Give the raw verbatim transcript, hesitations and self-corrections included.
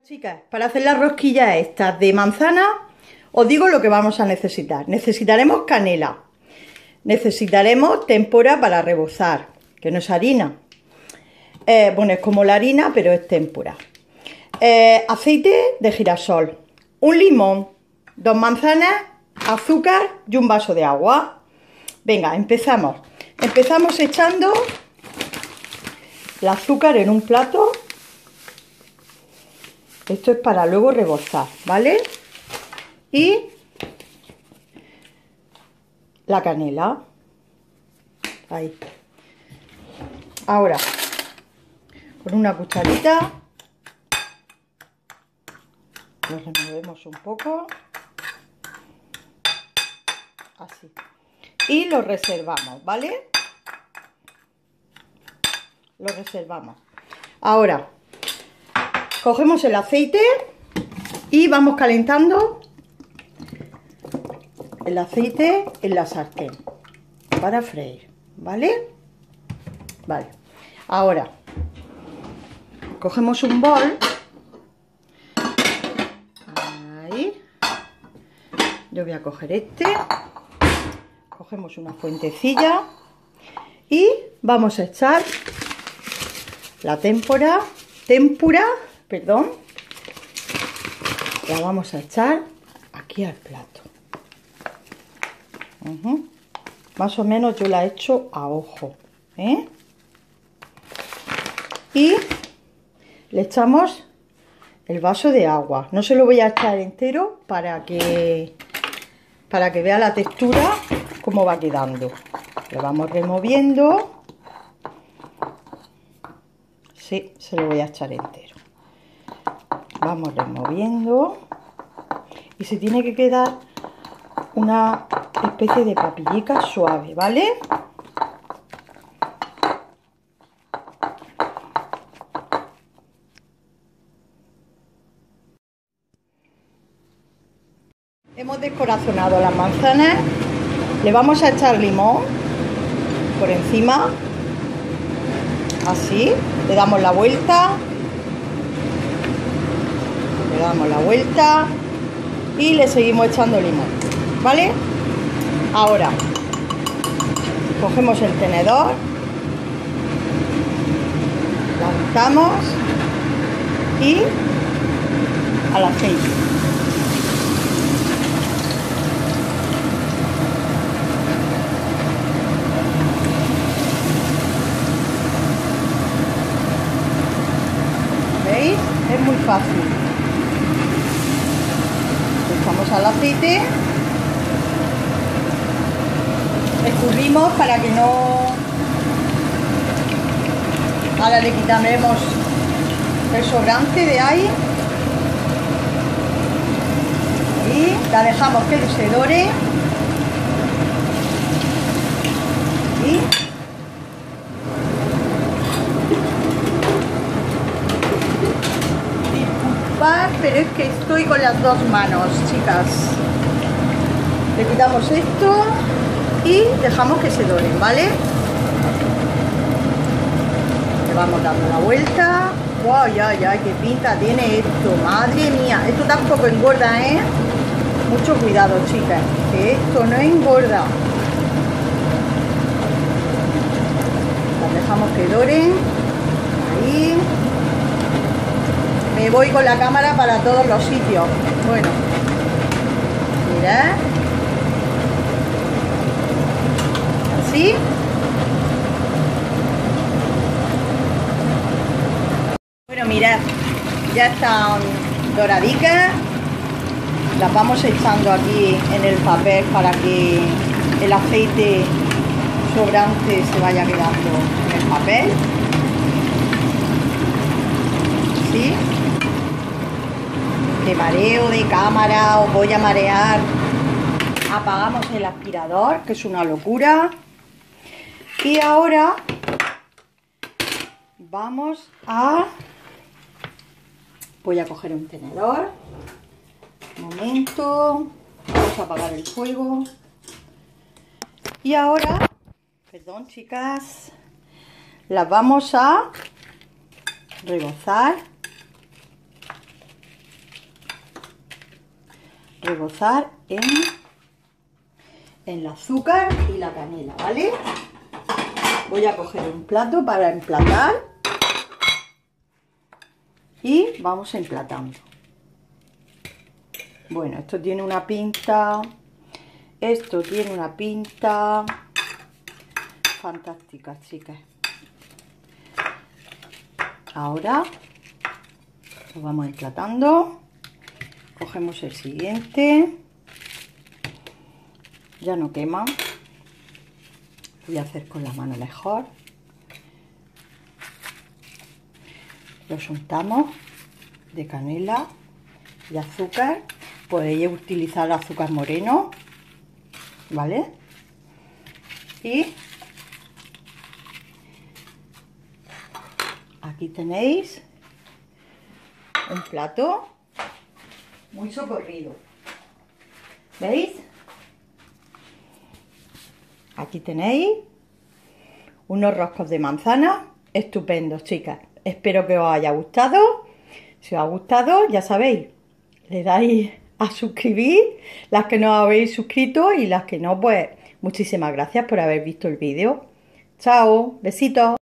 Chicas, para hacer las rosquillas estas de manzana, os digo lo que vamos a necesitar. Necesitaremos canela, necesitaremos témpora para rebozar, que no es harina. Eh, bueno, es como la harina, pero es témpora. Eh, aceite de girasol, un limón, dos manzanas, azúcar y un vaso de agua. Venga, empezamos. Empezamos echando el azúcar en un plato. Esto es para luego rebozar, ¿vale? Y la canela. Ahí. Ahora, con una cucharita, lo removemos un poco. Así. Y lo reservamos, ¿vale? Lo reservamos. Ahora, cogemos el aceite y vamos calentando el aceite en la sartén para freír, ¿vale? Vale. Ahora, cogemos un bol. Ahí. Yo voy a coger este. Cogemos una fuentecilla y vamos a echar la témpora, témpura, perdón, la vamos a echar aquí al plato. Uh-huh. Más o menos yo la he hecho a ojo, ¿eh? Y le echamos el vaso de agua. No se lo voy a echar entero para que para que vea la textura cómo va quedando. Lo vamos removiendo. Sí, se lo voy a echar entero. Vamos removiendo y se tiene que quedar una especie de papillica suave, ¿vale? Hemos descorazonado las manzanas, le vamos a echar limón por encima, así, le damos la vuelta. Le damos la vuelta y le seguimos echando limón, ¿vale? Ahora cogemos el tenedor, la untamos y al aceite. ¿Veis? Es muy fácil. Echamos al aceite, escurrimos para que no... Ahora le quitaremos el sobrante de ahí y la dejamos que se dore. Y pero es que estoy con las dos manos, chicas. Le quitamos esto y dejamos que se doren, ¿vale? Le vamos dando la vuelta. ¡Wow! Ya, ya, qué pinta tiene esto. Madre mía, esto tampoco engorda, ¿eh? Mucho cuidado, chicas, que esto no engorda. Las dejamos que doren. Ahí. Me voy con la cámara para todos los sitios. Bueno, mirad. Así. Bueno, mirad. Ya están doradicas. Las vamos echando aquí en el papel para que el aceite sobrante se vaya quedando en el papel. ¿Sí? De mareo de cámara, os voy a marear. Apagamos el aspirador, que es una locura. Y ahora vamos a... Voy a coger un tenedor. Un momento. Vamos a apagar el fuego. Y ahora, perdón, chicas, las vamos a rebozar rebozar en, en el azúcar y la canela, ¿vale? Voy a coger un plato para emplatar y vamos emplatando. Bueno, esto tiene una pinta, esto tiene una pinta fantástica, chicas. Ahora lo vamos emplatando, cogemos el siguiente, ya no quema, lo voy a hacer con la mano mejor, lo untamos de canela y azúcar, podéis utilizar azúcar moreno, ¿vale? Y aquí tenéis un plato muy socorrido, ¿veis? Aquí tenéis unos roscos de manzana estupendos, chicas. Espero que os haya gustado. Si os ha gustado, ya sabéis, le dais a suscribir, las que no habéis suscrito, y las que no, pues muchísimas gracias por haber visto el vídeo. Chao, besitos.